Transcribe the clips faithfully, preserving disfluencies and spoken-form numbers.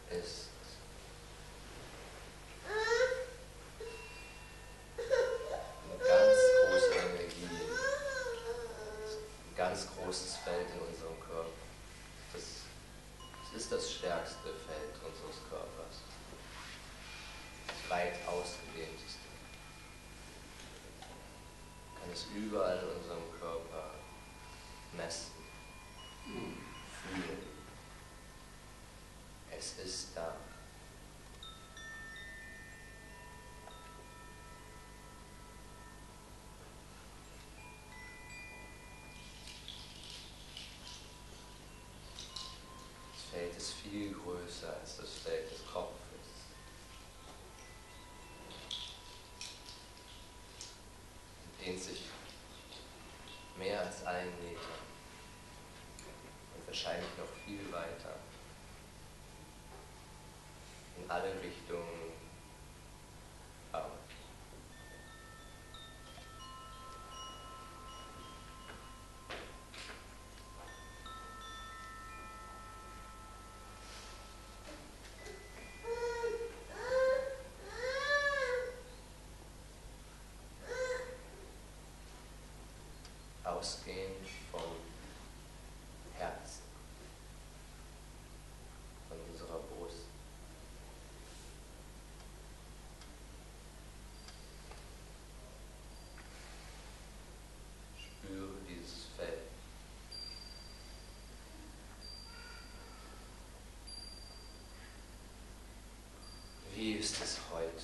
ist eine ganz große Energie, ein ganz großes Feld in unserem Körper. Das, das ist das stärkste Feld unseres Körpers, das weit ausgedehnteste. Man kann es überall in unserem Körper messen, fühlen. Es ist da. Das Feld ist viel größer als das Feld des Kopfes. Es dehnt sich mehr als einen Meter und wahrscheinlich noch viel weiter. In alle Richtungen aus. Ausgehend vom Herzen, von unserer Brust. Spüre dieses Feld. Wie ist es heute?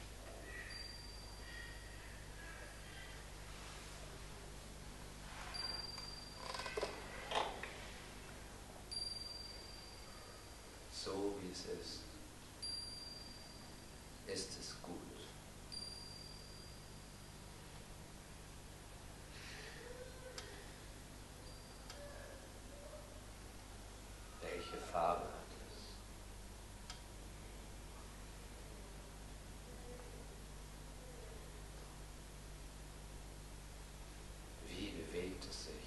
So wie es ist, ist es gut. Welche Farbe hat es? Wie bewegt es sich?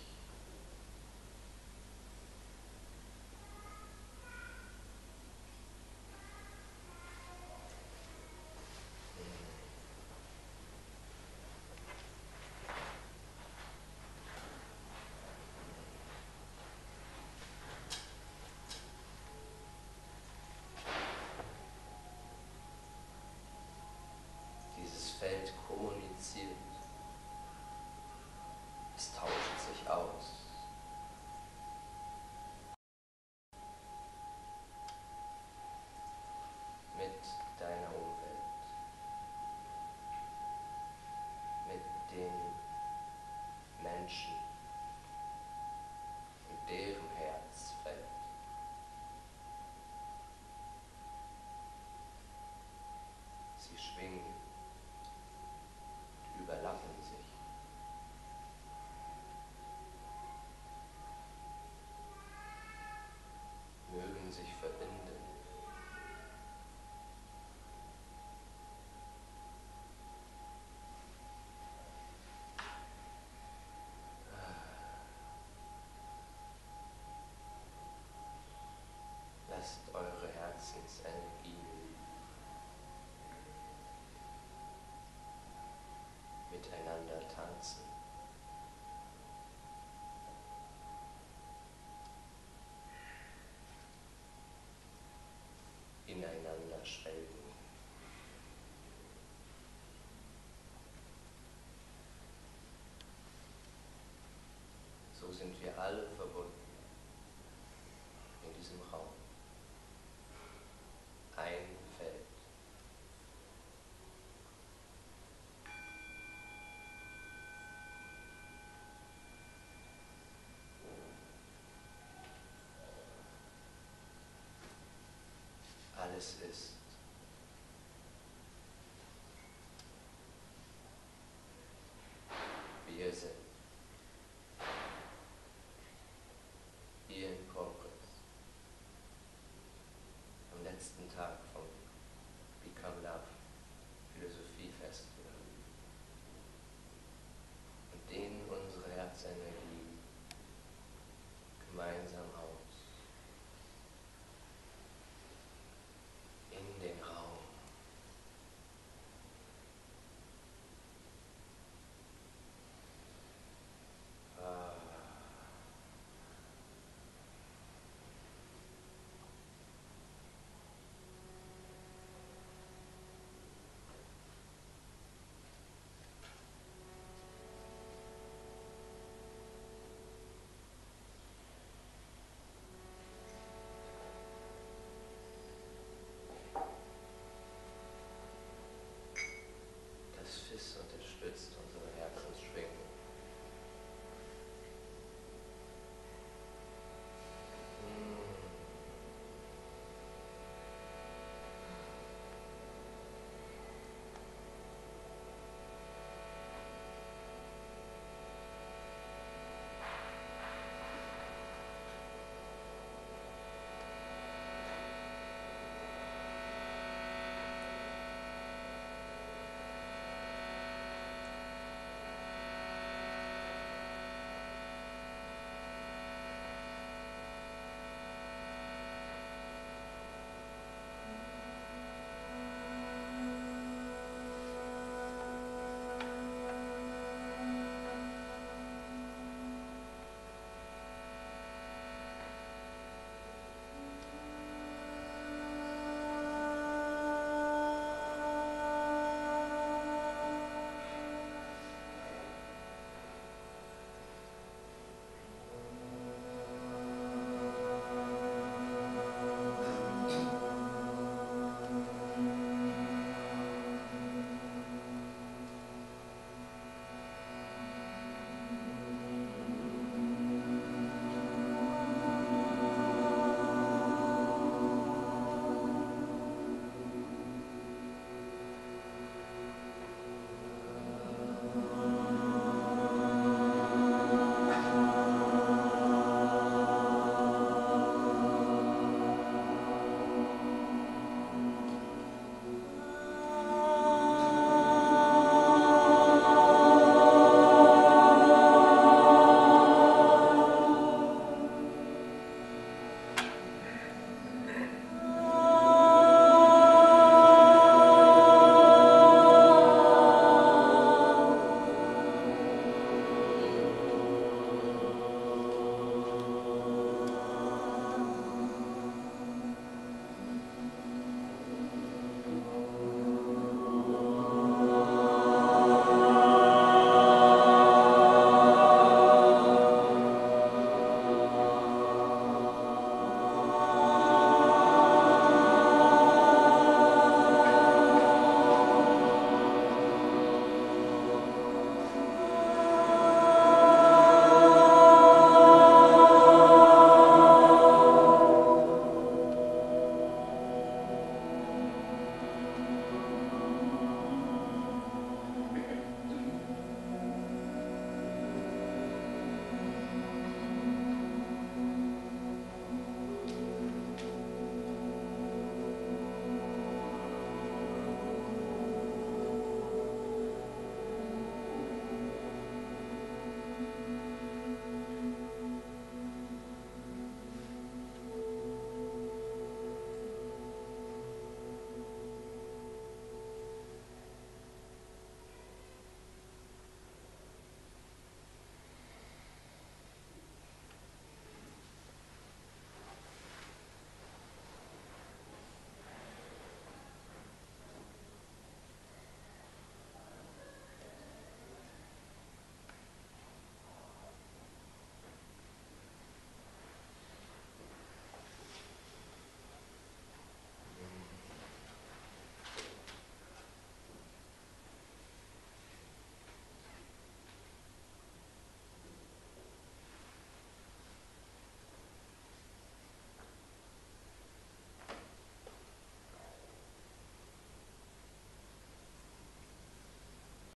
Dieses Feld kommuniziert. Es tauscht sich aus. Mit deiner Umwelt. Mit den Menschen. Und deren Herzfeld. Sie schwingen, überlappen sich. Mögen sich verbinden. Lasst eure Herzensenergie miteinander tanzen. Ineinander schwelgen. So sind wir alle verbunden in diesem Raum. Ein Feld. Alles ist